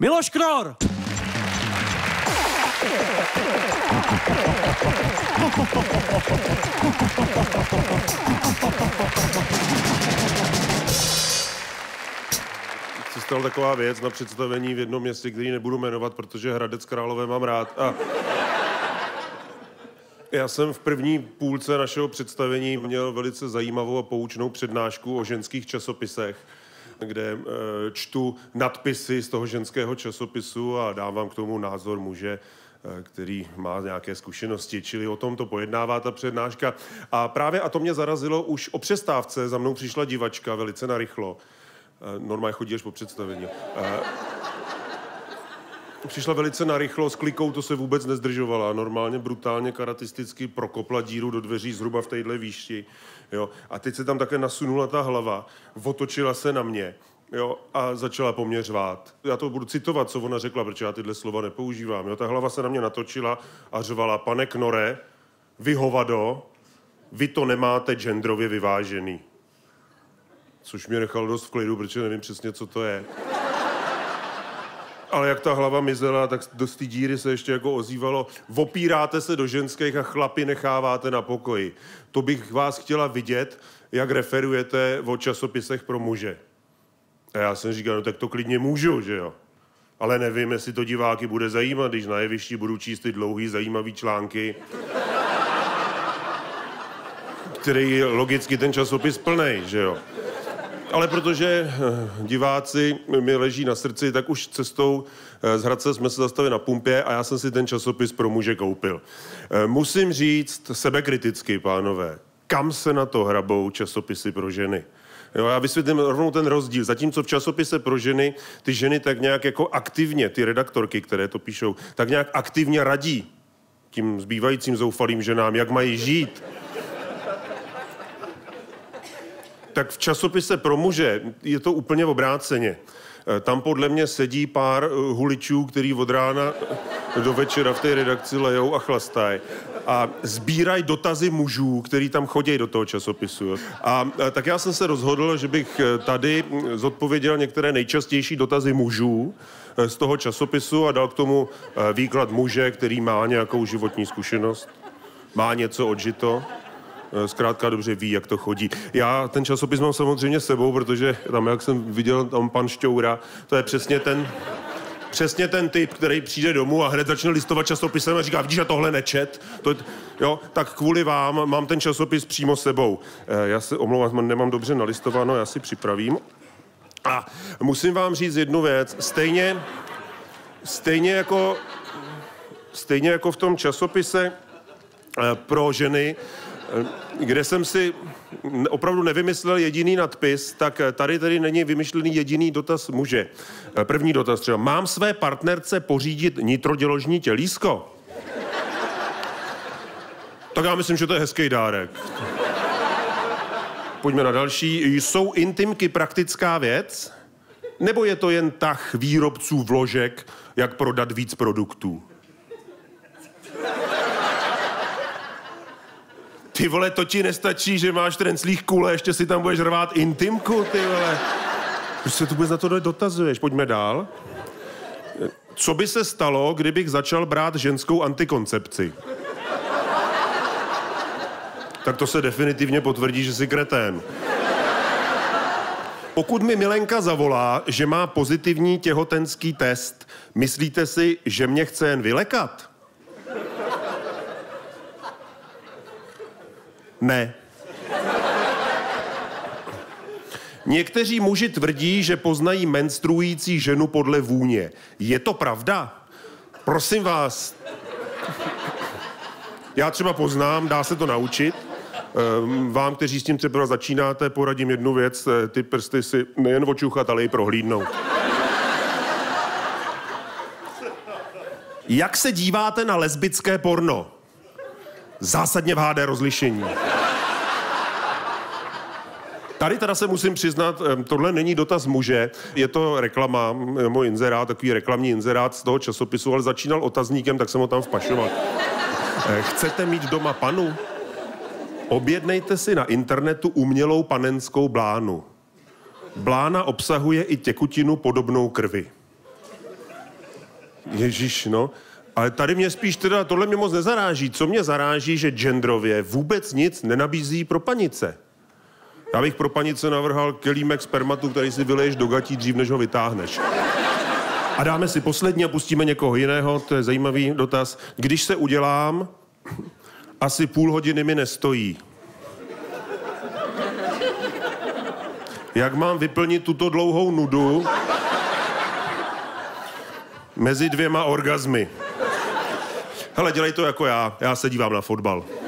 Miloš Knor! Se stala taková věc na představení v jednom městě, který nebudu jmenovat, protože Hradec Králové mám rád. A já jsem v první půlce našeho představení měl velice zajímavou a poučnou přednášku o ženských časopisech, kde čtu nadpisy z toho ženského časopisu a dávám k tomu názor muže, který má nějaké zkušenosti, čili o tom to pojednává ta přednáška. A právě, a to mě zarazilo, už o přestávce za mnou přišla divačka velice narychlo. Normálně chodí až po představení. Přišla velice narychlo, s klikou to se vůbec nezdržovala. Normálně, brutálně, karatisticky prokopla díru do dveří zhruba v téhle výšti. Jo. A teď se tam také nasunula ta hlava, otočila se na mě, jo, a začala po mně řvát. Já to budu citovat, co ona řekla, protože já tyhle slova nepoužívám. Jo. Ta hlava se na mě natočila a řvala: pane Knore, vy hovado, vy to nemáte genderově vyvážený. Což mě nechalo dost v klidu, protože nevím přesně, co to je. Ale jak ta hlava mizela, tak do té díry se ještě jako ozývalo: opíráte se do ženských a chlapy necháváte na pokoji. To bych vás chtěla vidět, jak referujete o časopisech pro muže. A já jsem říkal, no tak to klidně můžu, že jo. Ale nevím, jestli to diváky bude zajímat, když na jevišti budu číst ty dlouhý, zajímavý články, který logicky ten časopis plnej, že jo. Ale protože diváci mi leží na srdci, tak už cestou z Hradce jsme se zastavili na pumpě a já jsem si ten časopis pro muže koupil. Musím říct sebekriticky, pánové, kam se na to hrabou časopisy pro ženy? Jo, já vysvětlím rovnou ten rozdíl. Zatímco v časopise pro ženy ty ženy tak nějak jako aktivně, ty redaktorky, které to píšou, tak nějak aktivně radí tím zbývajícím zoufalým ženám, jak mají žít. Tak v časopise pro muže je to úplně obráceně. Tam podle mě sedí pár huličů, který od rána do večera v té redakci lejou a chlastají. A sbírají dotazy mužů, který tam chodí do toho časopisu. A tak já jsem se rozhodl, že bych tady zodpověděl některé nejčastější dotazy mužů z toho časopisu a dal k tomu výklad muže, který má nějakou životní zkušenost, má něco odžito. Zkrátka dobře ví, jak to chodí. Já ten časopis mám samozřejmě s sebou, protože tam, jak jsem viděl, tam pan Šťoura, to je přesně ten typ, který přijde domů a hned začne listovat časopisem a říká: vidíš, že tohle nečet? Jo, tak kvůli vám mám ten časopis přímo sebou. Já se omlouvám, nemám dobře nalistováno, já si připravím. A musím vám říct jednu věc. Stejně jako v tom časopise pro ženy, kde jsem si opravdu nevymyslel jediný nadpis, tak tady není vymyšlený jediný dotaz muže. První dotaz třeba: mám své partnerce pořídit nitroděložní tělísko? Tak já myslím, že to je hezký dárek. Pojďme na další. Jsou intimky praktická věc? Nebo je to jen tah výrobců vložek, jak prodat víc produktů? Ty vole, to ti nestačí, že máš trenclých kule, ještě si tam budeš rvát intimku, ty vole. Proč se tu vůbec na to dotazuješ? Pojďme dál. Co by se stalo, kdybych začal brát ženskou antikoncepci? Tak to se definitivně potvrdí, že jsi kretén. Pokud mi Milenka zavolá, že má pozitivní těhotenský test, myslíte si, že mě chce jen vylekat? Ne. Někteří muži tvrdí, že poznají menstruující ženu podle vůně. Je to pravda? Prosím vás. Já třeba poznám, dá se to naučit. Vám, kteří s tím třeba začínáte, poradím jednu věc. Ty prsty si nejen očuchat, ale i prohlídnout. Jak se díváte na lesbické porno? Zásadně v HD rozlišení. Tady teda se musím přiznat, tohle není dotaz muže, je to reklama, můj inzerát, takový reklamní inzerát z toho časopisu, ale začínal otazníkem, tak jsem ho tam vpašoval. Chcete mít doma panu? Objednejte si na internetu umělou panenskou blánu. Blána obsahuje i tekutinu podobnou krvi. Ježíš, no. Ale tady mě spíš teda, tohle mě moc nezaráží. Co mě zaráží, že genderově vůbec nic nenabízí pro panice. Já bych pro panice navrhal kelímek spermatu, který si vyleješ do gatí dřív, než ho vytáhneš. A dáme si poslední a pustíme někoho jiného, to je zajímavý dotaz. Když se udělám, asi půl hodiny mi nestojí. Jak mám vyplnit tuto dlouhou nudu mezi 2 orgazmy? Hele, dělej to jako já se dívám na fotbal.